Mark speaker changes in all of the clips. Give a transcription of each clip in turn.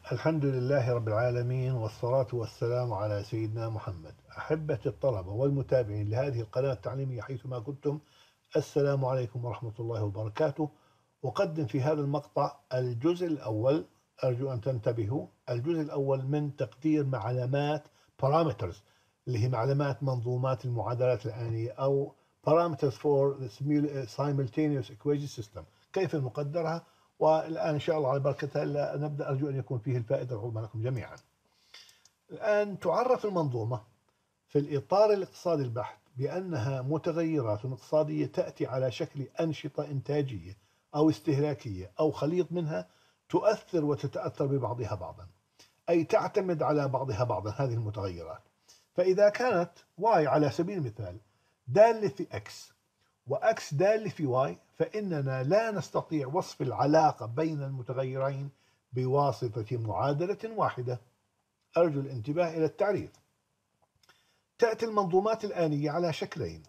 Speaker 1: الحمد لله رب العالمين، والصلاة والسلام على سيدنا محمد. أحبة الطلبة والمتابعين لهذه القناة التعليمية حيثما كنتم، السلام عليكم ورحمة الله وبركاته. أقدم في هذا المقطع الجزء الأول، أرجو أن تنتبهوا. الجزء الأول من تقدير معلومات parameters، اللي هي معلومات منظومات المعادلات الآنية، أو parameters for the simultaneous equation system، كيف نقدرها. والآن إن شاء الله على بركة الله نبدأ. أرجو أن يكون فيه الفائدة العظمى لكم جميعا. الآن تعرف المنظومة في الإطار الاقتصادي البحت بأنها متغيرات اقتصادية تأتي على شكل أنشطة إنتاجية أو استهلاكية أو خليط منها، تؤثر وتتأثر ببعضها بعضا، أي تعتمد على بعضها بعضا هذه المتغيرات. فإذا كانت y على سبيل المثال دالة في x وx دالة في y، فإننا لا نستطيع وصف العلاقة بين المتغيرين بواسطة معادلة واحدة. أرجو الانتباه إلى التعريف. تأتي المنظومات الآنية على شكلين.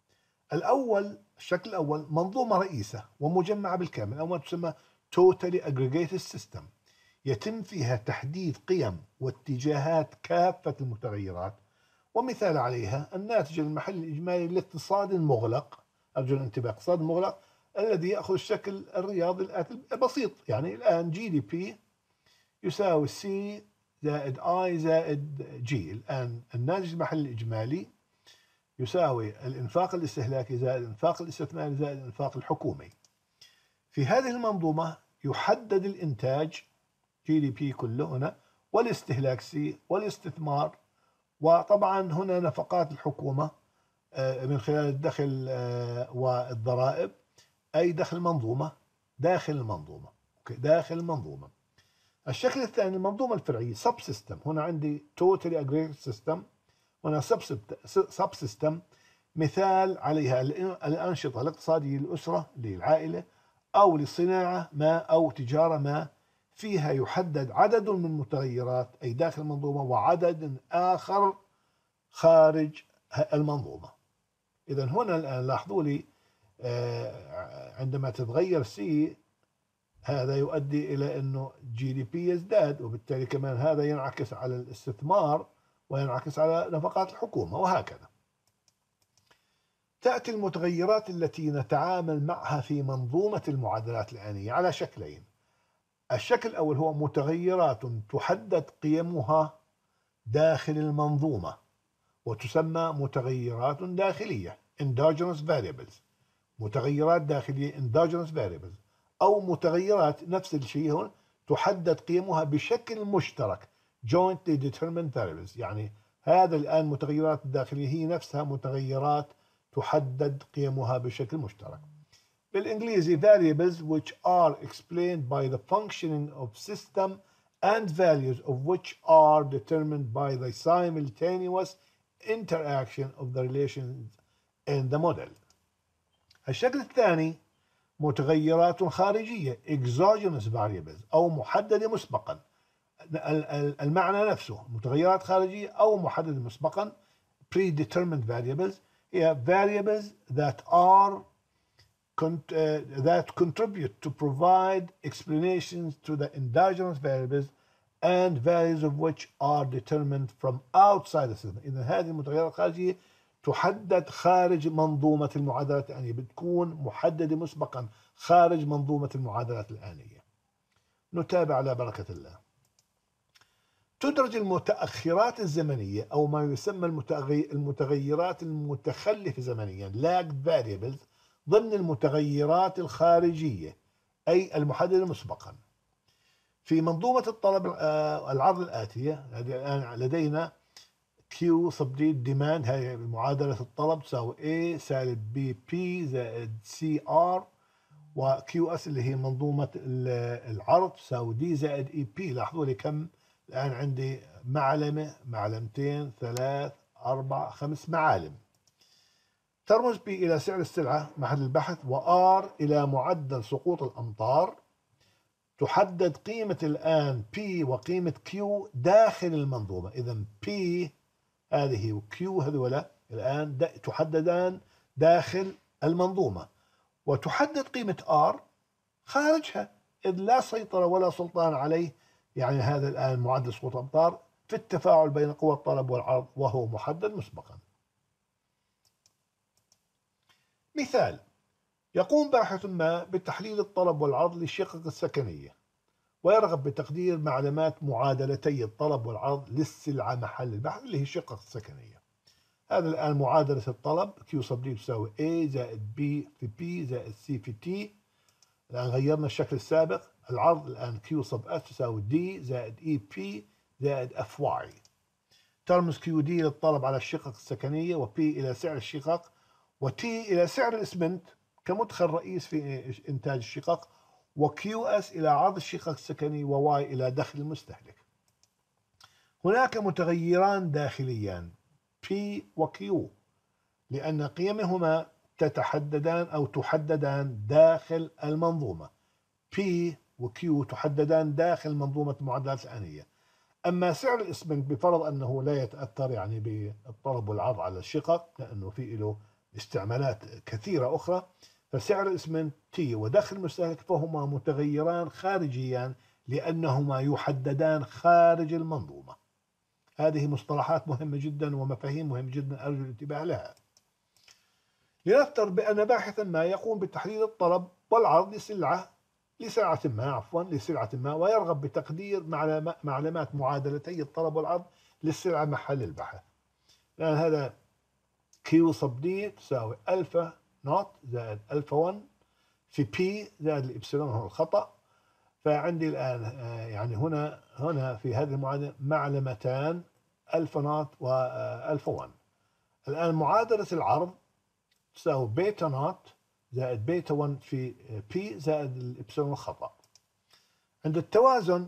Speaker 1: الشكل الأول منظومة رئيسة ومجمعة بالكامل، أو ما تسمى Totally Aggregated System، يتم فيها تحديد قيم واتجاهات كافة المتغيرات، ومثال عليها الناتج المحلي الإجمالي للاقتصاد المغلق. أرجو الانتباه، الاقتصاد المغلق الذي يأخذ الشكل الرياضي الآتي بسيط. يعني الآن GDP يساوي C زائد I زائد G. الآن الناتج المحلي الإجمالي يساوي الإنفاق الاستهلاكي زائد الإنفاق الاستثماري زائد الإنفاق الحكومي. في هذه المنظومة يحدد الإنتاج GDP كله هنا، والاستهلاك C، والاستثمار، وطبعا هنا نفقات الحكومة من خلال الدخل والضرائب، أي دخل المنظومة داخل المنظومة. داخل المنظومة. الشكل الثاني المنظومة الفرعية سب سيستم. هنا عندي توتالي اجريجيت سيستم، هنا سب سيستم مثال عليها الأنشطة الاقتصادية للأسرة للعائلة أو للصناعة ما أو تجارة ما، فيها يحدد عدد من المتغيرات أي داخل المنظومة وعدد آخر خارج المنظومة. إذا هنا الآن لاحظوا لي عندما تتغير سي هذا يؤدي إلى أنه GDP يزداد، وبالتالي كمان هذا ينعكس على الاستثمار وينعكس على نفقات الحكومة، وهكذا. تأتي المتغيرات التي نتعامل معها في منظومة المعادلات الآنية على شكلين. الشكل الأول هو متغيرات تحدد قيمها داخل المنظومة، وتسمى متغيرات داخلية endogenous variables. متغيرات داخلية endogenous variables، أو متغيرات نفس الشيء هون تحدد قيمها بشكل مشترك jointly determined variables. يعني هذا الآن متغيرات الداخلية هي نفسها متغيرات تحدد قيمها بشكل مشترك. بالإنجليزي variables which are explained by the functioning of system and values of which are determined by the simultaneous interaction of the relations in the model. الشكل الثاني متغيرات خارجية exogenous variables، أو محددة مسبقا. المعنى نفسه متغيرات خارجية أو محددة مسبقا. predetermined variables هي variables that contribute to provide explanations to the endogenous variables and values of which are determined from outside the system. إذا هذه المتغيرات الخارجية تحدد خارج منظومة المعادلات الآنية، بتكون محددة مسبقا خارج منظومة المعادلات الآنية. نتابع على بركة الله. تدرج المتأخرات الزمنية أو ما يسمى المتغيرات المتخلفة زمنيا lagged variables ضمن المتغيرات الخارجية أي المحددة مسبقا. في منظومة الطلب العرض الآتية، الآن لدينا Q sub D demand، هي معادلة الطلب تساوي A سالب B P زائد CR، و QS اللي هي منظومة العرض تساوي D زائد EP. لاحظوا لي كم الآن عندي معلمة، معلمتين، 3 4 5 معالم. ترمز P إلى سعر السلعة محل البحث، وR إلى معدل سقوط الأمطار. تحدد قيمة الآن P وقيمة Q داخل المنظومة. إذا P هذه وكيو هذولا الآن تحددان داخل المنظومة، وتحدد قيمة R خارجها، إذ لا سيطرة ولا سلطان عليه يعني هذا الآن معدل سقوط الأمطار في التفاعل بين قوى الطلب والعرض وهو محدد مسبقا. مثال: يقوم باحث ما بتحليل الطلب والعرض للشقق السكنية ويرغب بتقدير معلومات معادلتي الطلب والعرض للسلعة محل البحث اللي هي الشقق السكنية. هذا الآن معادلة الطلب Q sub D تساوي A زائد B في P زائد C في T. الآن غيرنا الشكل السابق. العرض الآن Q sub S تساوي D زائد EP زائد FY. ترمز QD للطلب على الشقق السكنية، و P إلى سعر الشقق، و T إلى سعر الإسمنت كمدخل رئيس في إنتاج الشقق، و QS إلى عرض الشقق السكني، و Y إلى دخل المستهلك. هناك متغيران داخليان P و Q لأن قيمهما تتحددان أو تحددان داخل المنظومة. P و Q تحددان داخل منظومة المعادلات الآنية. أما سعر الإسمنت بفرض أنه لا يتأثر يعني بالطلب والعرض على الشقق لأنه في له استعمالات كثيرة أخرى، فسعر الإسمنت T ودخل المستهلك فهما متغيران خارجيان لأنهما يحددان خارج المنظومة. هذه مصطلحات مهمة جدا ومفاهيم مهمة جدا أرجو الانتباه لها. لنفترض بأن باحثا ما يقوم بتحليل الطلب والعرض لسلعة ما ويرغب بتقدير معلومات معادلتي الطلب والعرض للسلعة محل البحث. لأن هذا Q sub D تساوي ألفا نوت زائد ألفا 1 في P زائد الإبسلون هو الخطأ. فعندي الآن يعني هنا في هذه المعادلة معلمتان ألفا نوت وألفا 1. الآن معادلة العرض تساوي بيتا نوت زائد بيتا 1 في P زائد الإبسلون الخطأ. عند التوازن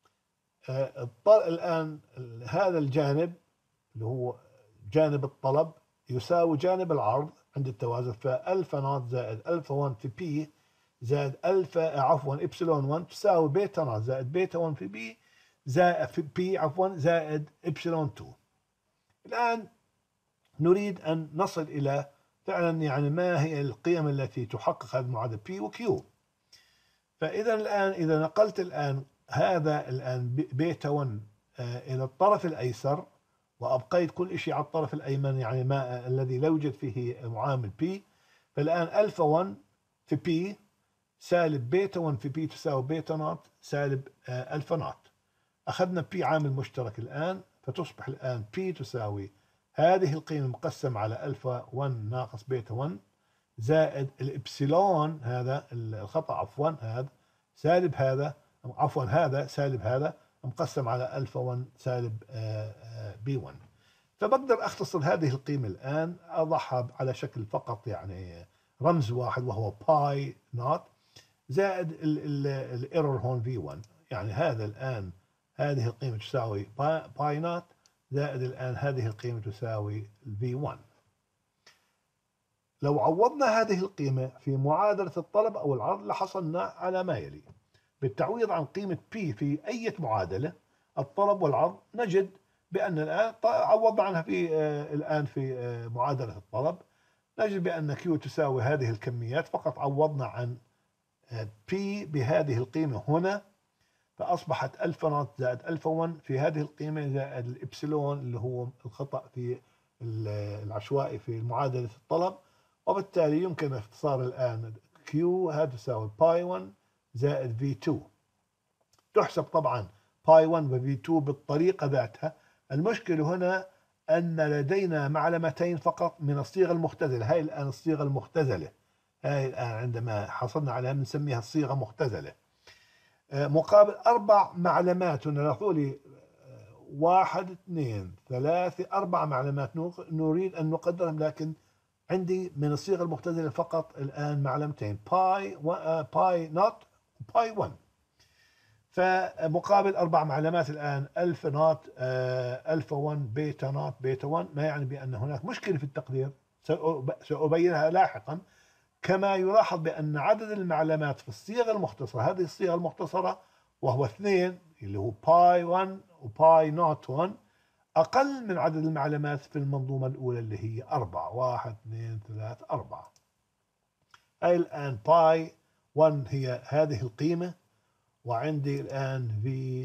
Speaker 1: الآن هذا الجانب اللي هو جانب الطلب يساوي جانب العرض عند التوازن، فألفا نوت زائد ألفا 1 في P زائد إبسلون 1 تساوي بيتا نوت زائد بيتا 1 في B زائد في P زائد إبسلون 2. الآن نريد أن نصل إلى فعلا يعني ما هي القيم التي تحقق هذه المعادلة P و Q. فإذا الآن إذا نقلت الآن هذا الآن بيتا 1 إلى الطرف الأيسر وأبقيت كل شيء على الطرف الأيمن يعني ما الذي لا يوجد فيه معامل P، فالآن ألفا 1 في P سالب بيتا 1 في P تساوي بيتا نوت سالب ألفا نوت. أخذنا P عامل مشترك الآن، فتصبح الآن P تساوي هذه القيمة مقسم على ألفا 1 ناقص بيتا 1 زائد الإبسلون هذا الخطأ عفوا هذا سالب هذا عفوا هذا سالب هذا مقسم على ألفا 1 سالب بي 1. فبقدر أختصر هذه القيمة الآن أضعها على شكل فقط يعني رمز واحد وهو باي نوت زائد الايرور هون في 1. يعني هذا الآن هذه القيمة تساوي باي نوت زائد الآن هذه القيمة تساوي في 1. لو عوضنا هذه القيمة في معادلة الطلب أو العرض لحصلنا على ما يلي. بالتعويض عن قيمة P في أي معادلة الطلب والعرض نجد بأن الآن عوضنا عنها الآن في معادلة الطلب نجد بأن Q تساوي هذه الكميات، فقط عوضنا عن P بهذه القيمة هنا فأصبحت ألفا نوت زائد ألفا 1 في هذه القيمة زائد الإبسلون اللي هو الخطأ في العشوائي في معادلة الطلب، وبالتالي يمكن اختصار الآن Q هذا تساوي باي 1 زائد V2. تحسب طبعا باي 1 و V2 بالطريقة ذاتها. المشكلة هنا أن لدينا معلمتين فقط من الصيغة المختزلة. هاي الآن الصيغة المختزلة، هاي الآن عندما حصلنا عليها بنسميها الصيغة مختزلة مقابل 4 معلمات. هنا لي 1 2 3 4 معلمات نريد أن نقدرهم، لكن عندي من الصيغة المختزلة فقط الآن معلمتين باي نوت وباي 1. فمقابل 4 معلمات الآن ألفا نوت ألفا 1 بيتا نوت بيتا 1، ما يعني بأن هناك مشكلة في التقدير سأبينها لاحقا. كما يلاحظ بأن عدد المعلمات في الصيغة المختصرة هذه الصيغة المختصرة وهو 2 اللي هو باي 1 وباي نوت 1 أقل من عدد المعلمات في المنظومة الأولى اللي هي 4 1 2 3 4. أي الآن باي 1 هي هذه القيمة، وعندي الآن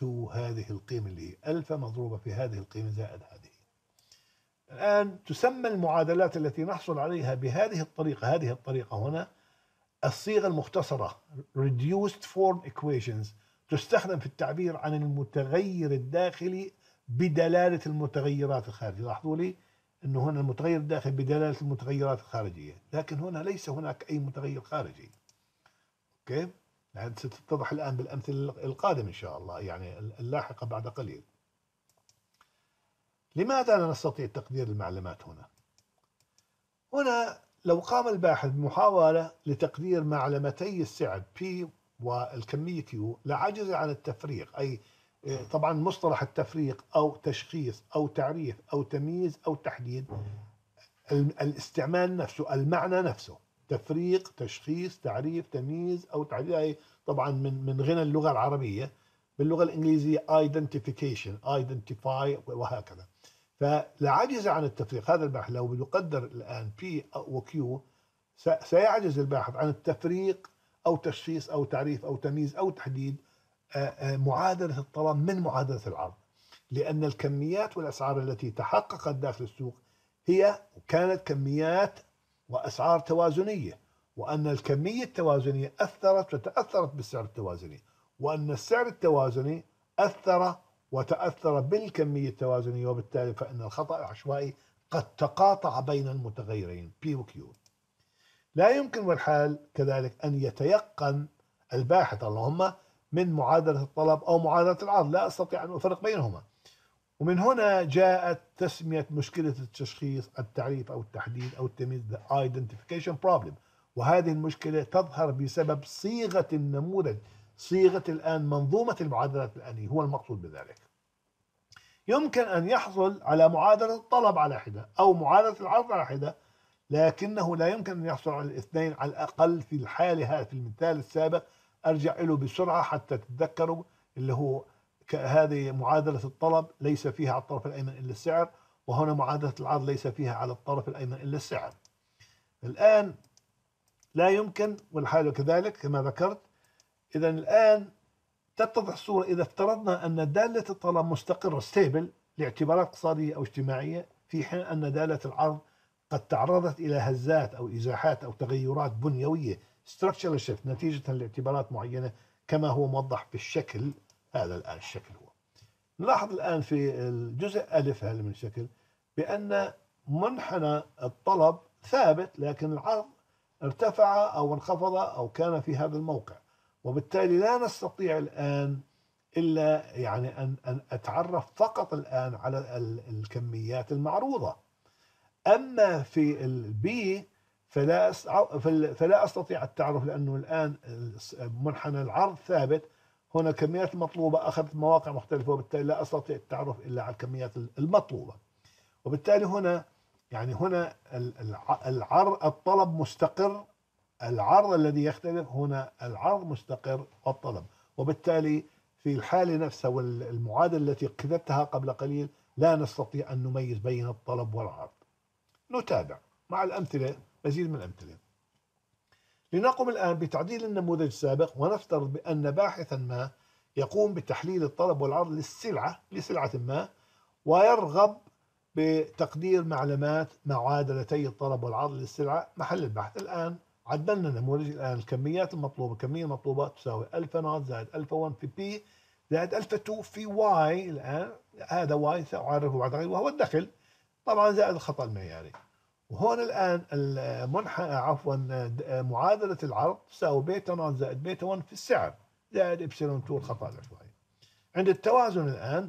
Speaker 1: 2 هذه القيمة اللي هي ألفا مضروبة في هذه القيمة زائد هذه. الآن تسمى المعادلات التي نحصل عليها بهذه الطريقة، هذه الطريقة هنا الصيغة المختصرة reduced form equations، تستخدم في التعبير عن المتغير الداخلي بدلالة المتغيرات الخارجية. لاحظوا لي أنه هنا المتغير الداخلي بدلالة المتغيرات الخارجية، لكن هنا ليس هناك أي متغير خارجي. أوكي؟ يعني ستتضح الآن بالأمثلة القادمة إن شاء الله، يعني اللاحقة بعد قليل. لماذا لا نستطيع تقدير المعلومات هنا؟ هنا لو قام الباحث بمحاولة لتقدير معلمتي السعر P والكمية Q لعجز عن التفريق، أي طبعا مصطلح التفريق أو تشخيص أو تعريف أو تمييز أو تحديد، الاستعمال نفسه، المعنى نفسه، تفريق، تشخيص، تعريف، تمييز أو تحديد، طبعا من غنى اللغة العربية. باللغة الإنجليزية identification، identify وهكذا. فلعجز عن التفريق. هذا الباحث لو بده يقدر الآن P و Q سيعجز الباحث عن التفريق أو تشخيص أو تعريف أو تمييز أو تحديد معادلة الطلب من معادلة العرض، لأن الكميات والأسعار التي تحققت داخل السوق هي كانت كميات وأسعار توازنية، وأن الكمية التوازنية أثرت وتأثرت بالسعر التوازني، وأن السعر التوازني أثر وتأثر بالكمية التوازنية، وبالتالي فإن الخطأ العشوائي قد تقاطع بين المتغيرين P و Q. لا يمكن والحال كذلك أن يتيقن الباحث اللهم من معادلة الطلب أو معادلة العرض، لا أستطيع أن أفرق بينهما. ومن هنا جاءت تسمية مشكلة التشخيص، التعريف أو التحديد أو التمييز the identification problem. وهذه المشكلة تظهر بسبب صيغة النموذج، صيغة الآن منظومة المعادلات الآنية هو المقصود بذلك. يمكن أن يحصل على معادلة الطلب على حدة أو معادلة العرض على حدة، لكنه لا يمكن أن يحصل على الاثنين على الأقل في الحالة هذه. في المثال السابق أرجع له بسرعة حتى تتذكروا، اللي هو هذه معادلة الطلب ليس فيها على الطرف الأيمن إلا السعر، وهنا معادلة العرض ليس فيها على الطرف الأيمن إلا السعر. الآن لا يمكن والحال كذلك كما ذكرت. إذا الآن تتضح الصورة إذا افترضنا أن دالة الطلب مستقرة ستيبل لاعتبارات اقتصادية أو اجتماعية، في حين أن دالة العرض قد تعرضت إلى هزات أو إزاحات أو تغيرات بنيوية structural shift نتيجة لاعتبارات معينة، كما هو موضح في الشكل هذا. الآن الشكل هو نلاحظ الآن في الجزء ألف هذا من الشكل بأن منحنى الطلب ثابت، لكن العرض ارتفع أو انخفض أو كان في هذا الموقع، وبالتالي لا نستطيع الآن إلا يعني أن أتعرف فقط الآن على الكميات المعروضة. أما في البي فلا أستطيع التعرف، لأنه الآن منحنى العرض ثابت، هنا الكميات المطلوبة أخذت مواقع مختلفة، وبالتالي لا أستطيع التعرف إلا على الكميات المطلوبة. وبالتالي هنا يعني هنا العرض الطلب مستقر، العرض الذي يختلف، هنا العرض مستقر والطلب، وبالتالي في الحالة نفسها والمعادلة التي كتبتها قبل قليل لا نستطيع أن نميز بين الطلب والعرض. نتابع مع الأمثلة، مزيد من الأمثلة. لنقم الآن بتعديل النموذج السابق، ونفترض بأن باحثا ما يقوم بتحليل الطلب والعرض لسلعة ما، ويرغب بتقدير معلومات معادلتي الطلب والعرض للسلعة محل البحث. الآن عدلنا النموذج. الآن الكميات المطلوبة، الكمية المطلوبة تساوي ألفا نوت زائد ألفا 1 في بي زائد ألفا 2 في واي. الآن هذا واي سأعرفه بعد قليل وهو الدخل، طبعا زائد الخطأ المعياري. وهون الآن معادلة العرض تساوي بيتا نوت زائد بيتا 1 في السعر زائد إبسلون 2 الخطأ العشوائي. عند التوازن الآن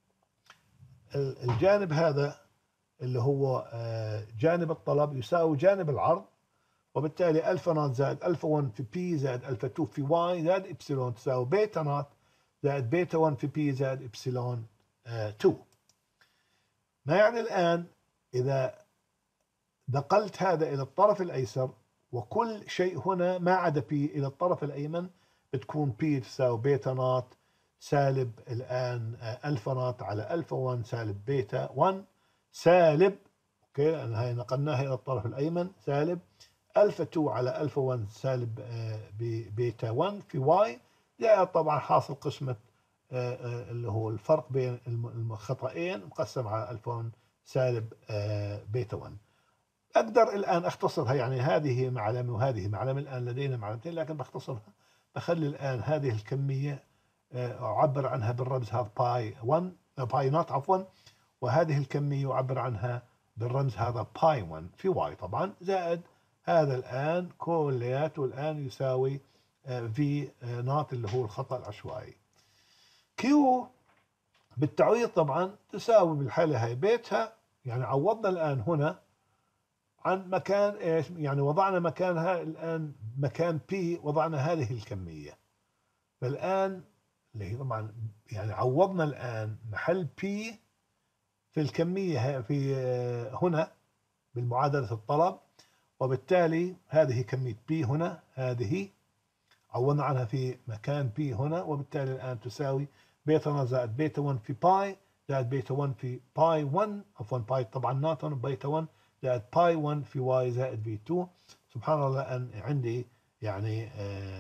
Speaker 1: الجانب هذا اللي هو جانب الطلب يساوي جانب العرض، وبالتالي ألفا نوت زائد ألفا 1 في بي زائد ألفا 2 في واي زائد إبسلون تساوي بيتا نوت زائد بيتا 1 في بي زائد إبسلون 2. ما يعني الآن إذا نقلت هذا إلى الطرف الأيسر وكل شيء هنا ما عدا بي إلى الطرف الأيمن، بتكون بي تساوي بيتا نوت سالب الآن ألفا نوت على ألفا 1 سالب بيتا 1 سالب، أوكي لأن هاي نقلناها إلى الطرف الأيمن، سالب ألفا 2 على ألفا 1 سالب بيتا 1 في واي زائد طبعا حاصل قسمة اللي هو الفرق بين الخطأين مقسم على ألفون سالب بيتا 1. أقدر الآن أختصرها، يعني هذه معلمة وهذه معلمة، الآن لدينا معلمتين لكن بختصرها، بخلي الآن هذه الكمية أعبر عنها بالرمز هذا باي 1 باي نوت عفوا، وهذه الكمية أعبر عنها بالرمز هذا باي 1 في واي طبعا، زائد هذا الآن كلياته الآن يساوي في نوت اللي هو الخطأ العشوائي. كيو بالتعويض طبعا تساوي بالحالة هاي بيتها، يعني عوضنا الآن هنا عن مكان ايش، يعني وضعنا مكانها الآن مكان بي وضعنا هذه الكمية، فالآن اللي هي طبعا يعني عوضنا الآن محل بي في الكمية في هنا بالمعادلة الطلب، وبالتالي هذه كمية بي هنا، هذه عوضنا عنها في مكان بي هنا، وبالتالي الآن تساوي بيتا 1 زائد بيتا 1 في باي زائد بيتا 1 في باي 1 عفوا باي طبعا نوت بيتا 1 زائد باي 1 في واي زائد في 2. سبحان الله أن عندي يعني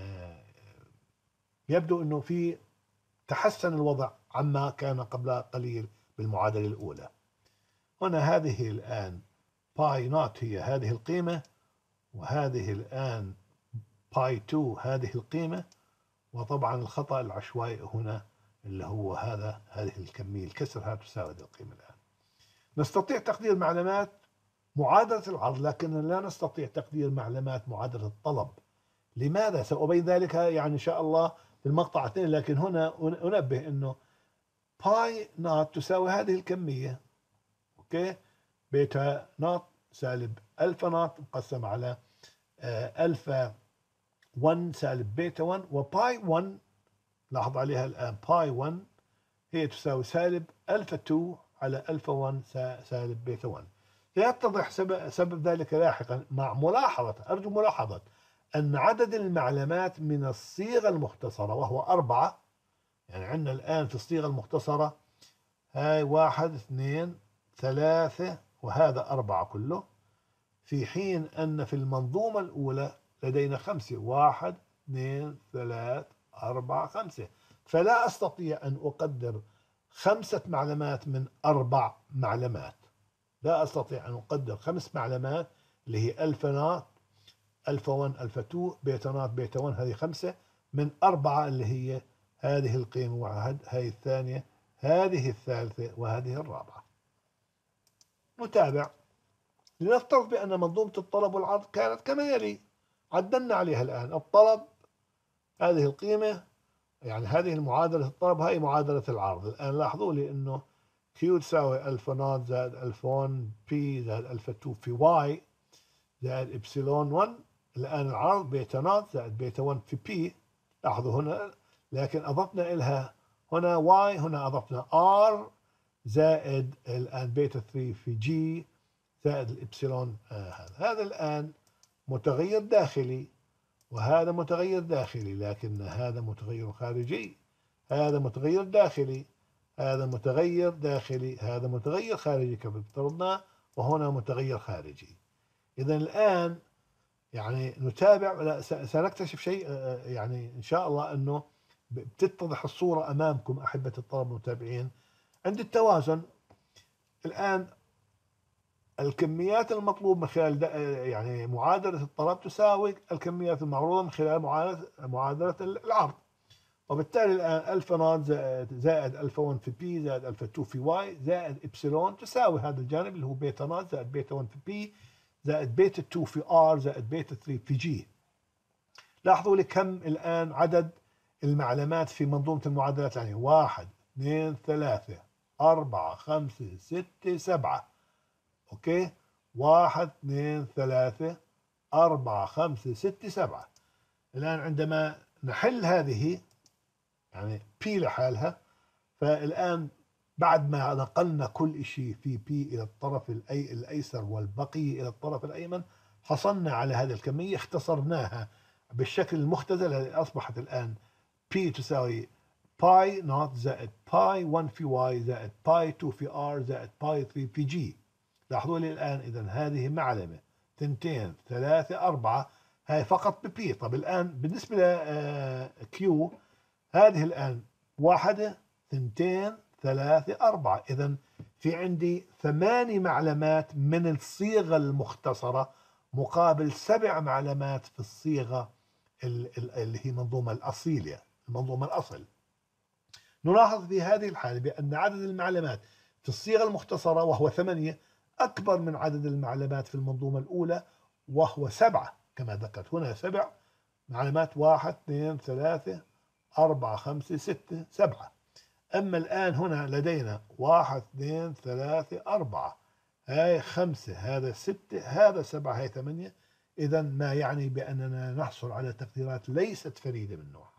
Speaker 1: يبدو أنه في تحسن الوضع عما كان قبل قليل بالمعادلة الأولى. هنا هذه الآن باي نوت هي هذه القيمة، وهذه الآن باي 2 هذه القيمة، وطبعا الخطأ العشوائي هنا اللي هو هذه الكمية الكسر هذا تساوي هذه القيمة. الآن نستطيع تقدير معلومات معادلة العرض، لكن لا نستطيع تقدير معلومات معادلة الطلب. لماذا؟ سأبين ذلك يعني إن شاء الله في المقطع الثاني، لكن هنا أنبه أنه باي نوت تساوي هذه الكمية، أوكي، بيتا نوت سالب ألفا نوت مقسم على ألفا 1 سالب بيتا 1، وباي 1 لاحظ عليها الآن باي 1 هي تساوي سالب ألفا 2 على ألفا 1 سالب بيتا 1. سيتضح سبب ذلك لاحقا، مع ملاحظة، أرجو ملاحظة أن عدد المعلومات من الصيغة المختصرة وهو 4، يعني عندنا الآن في الصيغة المختصرة هاي 1 2 3 وهذا 4 كله، في حين أن في المنظومة الأولى لدينا 5 1 2 3 4 5، فلا أستطيع أن أقدر 5 معلومات من 4 معلومات، لا أستطيع أن أقدر 5 معلومات اللي هي ألفا نوت ألفا 1 ألفا 2 بيتا نوت بيتا 1 هذه 5 من 4 اللي هي هذه القيمة واحد، هذه الثانية، هذه الثالثة، وهذه الرابعة. نتابع. لنفترض بأن منظومة الطلب والعرض كانت كما يلي، عدلنا عليها الآن الطلب هذه القيمة، يعني هذه المعادلة الطلب هاي معادلة العرض. الآن لاحظوا لي أنه كيو تساوي ألفا نوت زائد ألفا 1 بي زائد ألفا 2 في واي زائد إبسلون 1. الآن العرض بيتا نوت زائد بيتا 1 في بي، لاحظوا هنا، لكن أضفنا إلها هنا واي، هنا أضفنا ار زائد الآن بيتا 3 في جي زائد الإبسلون هذا الآن متغير داخلي، وهذا متغير داخلي، لكن هذا متغير خارجي، هذا متغير داخلي، هذا متغير داخلي، هذا متغير خارجي كما افترضنا، وهنا متغير خارجي. إذا الآن يعني نتابع، سنكتشف شيء يعني إن شاء الله أنه بتتضح الصورة أمامكم أحبة الطلبة المتابعين. عند التوازن الآن الكميات المطلوب من خلال يعني معادلة الطلب تساوي الكميات المعروضة من خلال معادلة العرض، وبالتالي الآن ألفا نوت زائد ألفا 1 في بي زائد ألفا 2 في واي زائد إبسلون تساوي هذا الجانب اللي هو بيتا نوت زائد بيتا 1 في بي زائد بيتا 2 في ار زائد بيتا 3 في جي. لاحظوا لي كم الآن عدد المعلومات في منظومة المعادلات، يعني 1 2 3 4 5 6 7. اوكي، 1 2 3 4 5 6 7. الآن عندما نحل هذه يعني بي لحالها، فالآن بعد ما نقلنا كل شيء في بي إلى الطرف الأيسر والبقية إلى الطرف الأيمن، حصلنا على هذه الكمية، اختصرناها بالشكل المختزل الذي أصبحت الآن بي تساوي باي نوت زائد باي 1 في واي زائد باي 2 في ار زائد باي 3 في جي. لاحظوا لي الآن إذا هذه معلمة 2 3 4 هاي فقط ببي. طب الآن بالنسبة لكيو هذه الآن 1 2 3 4. إذا في عندي 8 معلمات من الصيغة المختصرة مقابل 7 معلمات في الصيغة اللي هي منظومة الأصيلة، المنظومة الأصل. نلاحظ في هذه الحالة بأن عدد المعلمات في الصيغة المختصرة وهو 8 أكبر من عدد المعلمات في المنظومة الأولى وهو 7 كما ذكرت هنا. 7 معلمات، 1 2 3 4 5 6 7. أما الآن هنا لدينا 1 2 3 4، هاي 5، هذا 6، هذا 7، هاي 8. إذا ما يعني بأننا نحصل على تقديرات ليست فريدة من نوعها.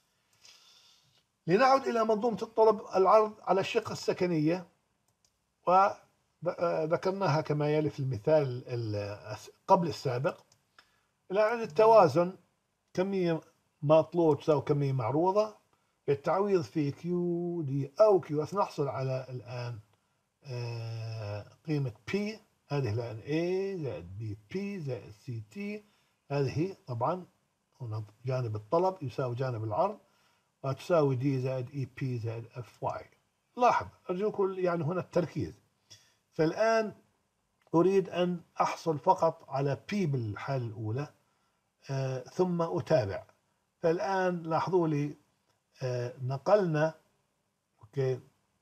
Speaker 1: لنعد إلى منظومة الطلب العرض على الشقة السكنية، وذكرناها كما يلي في المثال قبل السابق. الآن التوازن كمية مطلوب تساوي كمية معروضة، بالتعويض في كيو دي أو كيو اس نحصل على الآن قيمة P، هذه الآن A زائد BP زائد CT. هذه طبعا هنا جانب الطلب يساوي جانب العرض، وتساوي D زائد EP زائد FY. لاحظ أرجوكم يعني هنا التركيز. فالآن أريد أن أحصل فقط على P بالحالة الأولى ثم أتابع. فالآن لاحظوا لي نقلنا اوكي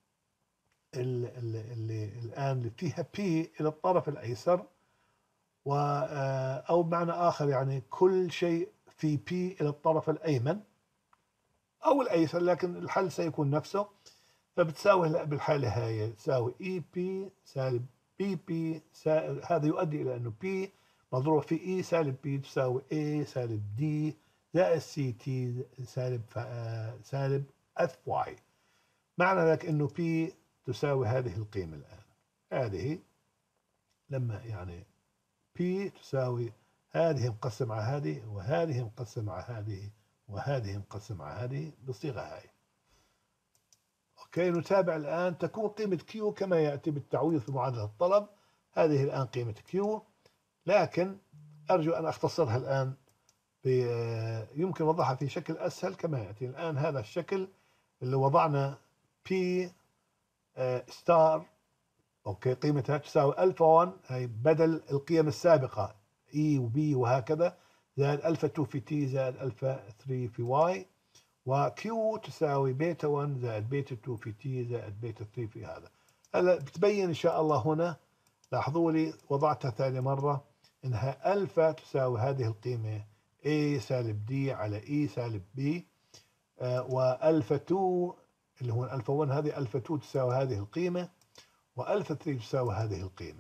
Speaker 1: اللي الان اللي فيها بي الى الطرف الايسر، و او بمعنى اخر يعني كل شيء في بي الى الطرف الايمن او الايسر، لكن الحل سيكون نفسه. فبتساوي بالحاله هاي تساوي اي بي سالب بي بي، هذا يؤدي الى انه بي مضروب في اي سالب بي تساوي اي سالب دي زائد سي تي سالب اف واي. معنى ذلك انه بي تساوي هذه القيمة الآن. هذه لما يعني بي تساوي هذه مقسم على هذه، وهذه مقسم على هذه، وهذه مقسم على هذه بالصيغة هاي. اوكي نتابع الآن. تكون قيمة كيو كما يأتي بالتعويض في معادلة الطلب. هذه الآن قيمة كيو، لكن أرجو أن أختصرها الآن يمكن وضعها في شكل أسهل كما يأتي الآن. هذا الشكل اللي وضعنا بي ستار اوكي قيمتها تساوي الفا 1، هي بدل القيم السابقه اي وبي وهكذا، زائد الفا 2 في تي زائد الفا 3 في واي، وكيو تساوي بيتا 1 زائد بيتا 2 في تي زائد بيتا 3 في هذا. هلا بتبين ان شاء الله هنا. لاحظوا لي وضعتها ثاني مره انها الفا تساوي هذه القيمه A سالب دي على E سالب B، والفا 2 اللي هو الفا 1 هذه الفا 2 تساوي هذه القيمة، والفا 3 تساوي هذه القيمة.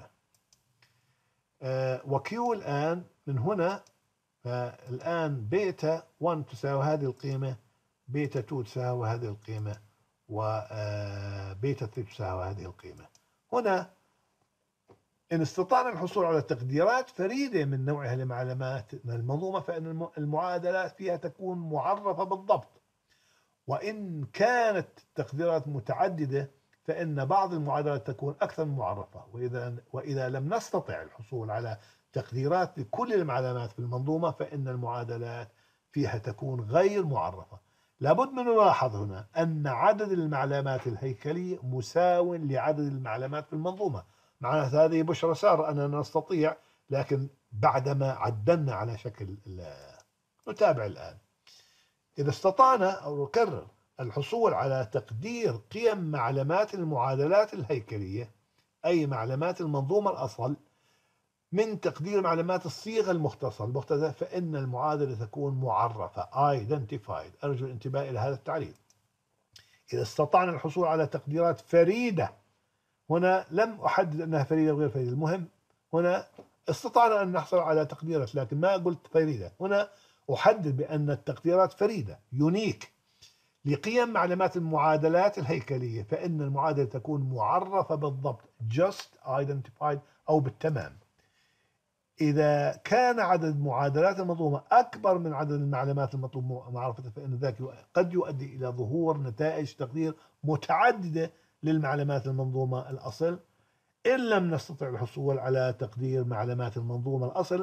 Speaker 1: وكيو الآن من هنا الآن بيتا 1 تساوي هذه القيمة، بيتا 2 تساوي هذه القيمة، وبيتا 3 تساوي هذه القيمة. هنا إن استطعنا الحصول على تقديرات فريدة من نوعها لمعلومات المنظومة فإن المعادلات فيها تكون معرفة بالضبط. وإن كانت التقديرات متعددة فإن بعض المعادلات تكون أكثر معرفة. وإذا لم نستطع الحصول على تقديرات لكل المعلومات في المنظومة فإن المعادلات فيها تكون غير معرفة. لابد من نلاحظ هنا أن عدد المعلومات الهيكلية مساو لعدد المعلومات في المنظومة. معنى هذه بشرى سارة أننا نستطيع، لكن بعدما عدلنا على شكل نتابع الآن. إذا استطعنا أو نكرر الحصول على تقدير قيم معلومات المعادلات الهيكلية أي معلومات المنظومة الأصل من تقدير معلومات الصيغة المختصرة فإن المعادلة تكون معرفة identified. أرجو الانتباه إلى هذا التعريف. إذا استطعنا الحصول على تقديرات فريدة، هنا لم أحدد أنها فريدة وغير فريدة، المهم هنا استطعنا أن نحصل على تقديرات لكن ما قلت فريدة. هنا أحدد بأن التقديرات فريدة يونيك لقيم معلومات المعادلات الهيكلية فإن المعادلة تكون معرفة بالضبط just identified أو بالتمام. إذا كان عدد معادلات المنظومة أكبر من عدد المعلومات المطلوب معرفتها فإن ذلك قد يؤدي إلى ظهور نتائج تقدير متعددة للمعلومات المنظومة الأصل. إن لم نستطع الحصول على تقدير معلومات المنظومة الأصل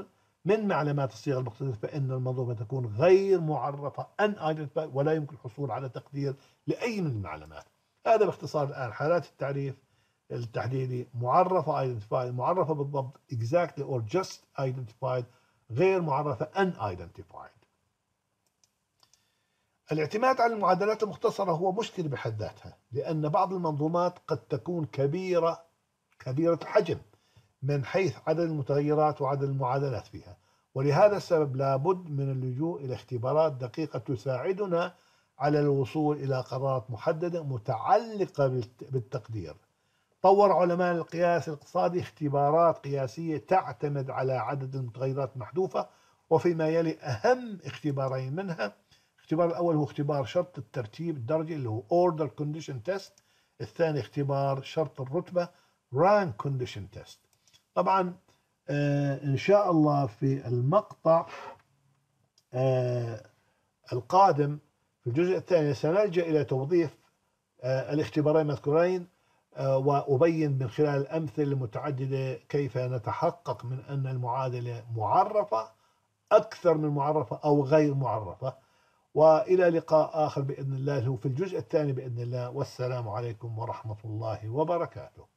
Speaker 1: من معلومات الصيغة المقتضية فإن المنظومة تكون غير معرفة unidentified ولا يمكن الحصول على تقدير لأي من المعلومات. هذا باختصار الآن حالات التعريف التحديدي: معرفة identified، معرفة بالضبط exactly or just identified، غير معرفة unidentified. الاعتماد على المعادلات المختصرة هو مشكلة بحد ذاتها، لأن بعض المنظومات قد تكون كبيرة الحجم من حيث عدد المتغيرات وعدد المعادلات فيها، ولهذا السبب لابد من اللجوء إلى اختبارات دقيقة تساعدنا على الوصول إلى قرارات محددة متعلقة بالتقدير. طور علماء القياس الاقتصادي اختبارات قياسية تعتمد على عدد المتغيرات المحذوفة، وفيما يلي أهم اختبارين منها: الاختبار الأول هو اختبار شرط الترتيب الدرجي اللي هو Order Condition Test، الثاني اختبار شرط الرتبة Rank Condition Test. طبعا إن شاء الله في المقطع القادم في الجزء الثاني سنلجأ إلى توظيف الاختبارين المذكورين، وأبين من خلال الأمثلة المتعددة كيف نتحقق من أن المعادلة معرفة أكثر من معرفة أو غير معرفة. وإلى لقاء آخر بإذن الله في الجزء الثاني بإذن الله، والسلام عليكم ورحمة الله وبركاته.